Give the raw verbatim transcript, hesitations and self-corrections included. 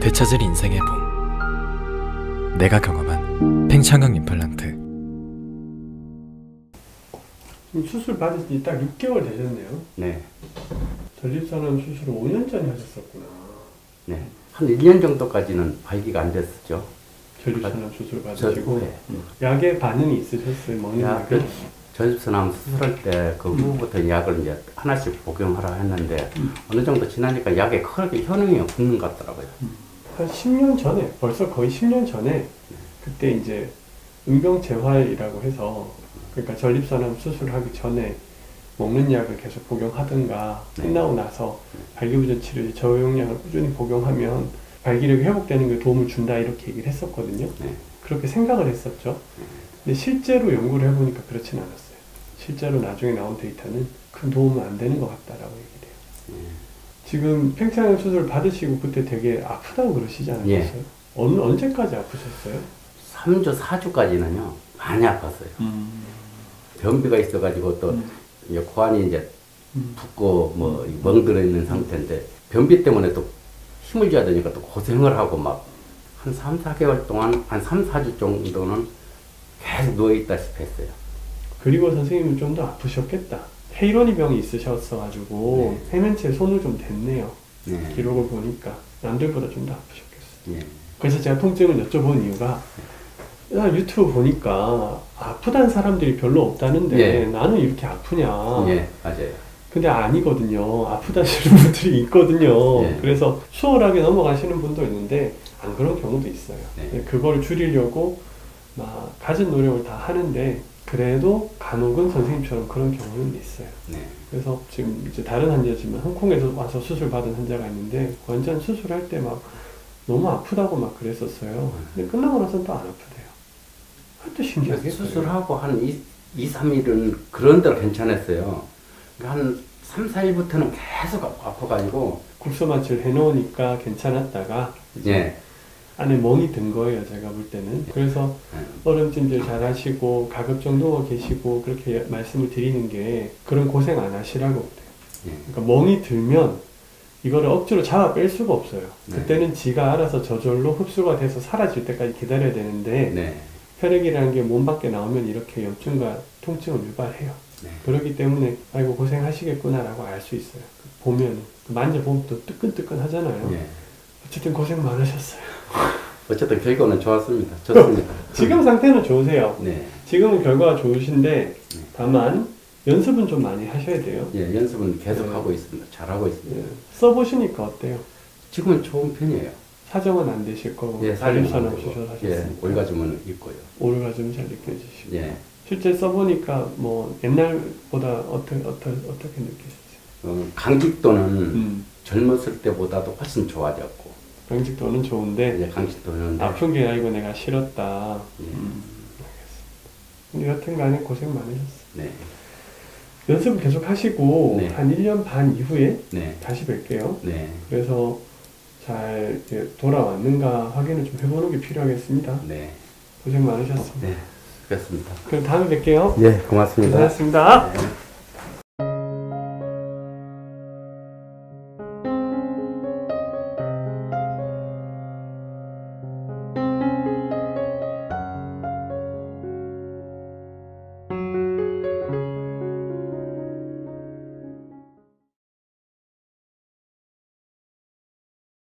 되찾을 인생의 봄. 내가 경험한 팽창강 임플란트. 지금 수술 받은 지 딱 육 개월 되셨네요. 네. 전립선암 수술을 오 년 전에 하셨었구나. 네. 한 일 년 정도까지는 발기가 안 됐었죠. 전립선암 수술 받으시고. 네. 약에 반응이 있으셨어요? 먹는 약을? 전립선암 수술할 때 그 후부터 음. 약을 이제 하나씩 복용하라 했는데 음. 어느 정도 지나니까 약에 크게 효능이 없는 것 같더라고요. 음. 한 십 년 전에, 벌써 거의 십 년 전에 네. 그때 이제 응병재활이라고 해서 그러니까 전립선암 수술하기 전에 먹는 약을 계속 복용하든가 네. 끝나고 나서 발기부전 치료 저용량을 꾸준히 복용하면 발기력이 회복되는 게 도움을 준다 이렇게 얘기를 했었거든요. 네. 그렇게 생각을 했었죠. 근데 실제로 연구를 해보니까 그렇진 않았어요. 실제로 나중에 나온 데이터는 큰 도움은 안 되는 것 같다라고 얘기를 해요. 네. 지금 팽창암 수술 받으시고 그때 되게 아프다고 그러시지 않았어요? 예. 어느, 언제까지 아프셨어요? 삼 주, 사 주까지는요 많이 아팠어요. 음. 변비가 있어가지고 또 음. 고환이 이제 음. 붓고 뭐 멍들어 있는 상태인데 변비 때문에 또 힘을 줘야 되니까 또 고생을 하고 막 한 삼, 사 개월 동안 한 삼, 사 주 정도는 계속 누워있다시피 했어요. 그리고 선생님은 좀 더 아프셨겠다. 헤이로니 병이 있으셨어가지고 네. 해면체에 손을 좀 댔네요. 네. 기록을 보니까 남들보다 좀 더 아프셨겠어요. 네. 그래서 제가 통증을 여쭤본 이유가 네. 유튜브 보니까 아프다는 사람들이 별로 없다는데 네. 나는 이렇게 아프냐. 네, 맞아요. 근데 아니거든요. 아프다시는 분들이 있거든요. 네. 그래서 수월하게 넘어가시는 분도 있는데 안 그런 경우도 있어요. 네. 그걸 줄이려고 막 가진 노력을 다 하는데 그래도 간혹은 선생님처럼 그런 경우는 있어요. 네. 그래서 지금 이제 다른 환자지만 홍콩에서 와서 수술 받은 환자가 있는데 완전 수술할 때 막 너무 아프다고 막 그랬었어요. 근데 끝나고 나서는 또 안 아프대요. 하여튼 신기하게 수술하고 한 이, 삼 일은 그런 대로 괜찮았어요. 한 삼, 사 일부터는 계속 아파가지고 국소마취를 해놓으니까 괜찮았다가 네. 안에 멍이 든 거예요, 제가 볼 때는. 그래서 얼음찜질 잘 하시고 가급적 누워 계시고 그렇게 말씀을 드리는 게 그런 고생 안 하시라고 그래요. 그러니까 멍이 들면 이거를 억지로 잡아 뺄 수가 없어요. 그때는 지가 알아서 저절로 흡수가 돼서 사라질 때까지 기다려야 되는데 네. 혈액이라는 게 몸 밖에 나오면 이렇게 염증과 통증을 유발해요. 네. 그렇기 때문에 아이고 고생하시겠구나라고 알 수 있어요. 보면 만져보면 또 뜨끈뜨끈 하잖아요. 네. 어쨌든 고생 많으셨어요. 어쨌든 결과는 좋았습니다. 좋습니다. 지금 상태는 좋으세요. 네. 지금은 결과가 좋으신데 네. 다만 연습은 좀 많이 하셔야 돼요. 예, 연습은 계속 네. 하고 있습니다. 잘하고 있습니다. 네. 써보시니까 어때요? 지금은 좋은 편이에요. 사정은 안 되실 거고 예, 전립선암 수술하셨으니까 예, 올가즘은 있고요. 올가즘 잘 느껴지시고 예. 실제 써보니까 뭐 옛날보다 어떻게 어떻게 어떻게 느끼셨어요? 어, 강직도는 음. 젊었을 때보다도 훨씬 좋아졌고. 강직도는 좋은데 예, 강직도는 아픈 게 아니고 내가 싫었다. 예. 음, 알겠습니다. 여튼간에 고생 많으셨어요. 네. 연습을 계속 하시고 네. 한 일 년 반 이후에 네. 다시 뵐게요. 네. 그래서 잘 돌아왔는가 확인을 좀 해보는 게 필요하겠습니다. 네. 고생 많으셨습니다. 네, 그렇습니다. 그럼 다음에 뵐게요. 네, 고맙습니다. 고생하셨습니다. 네.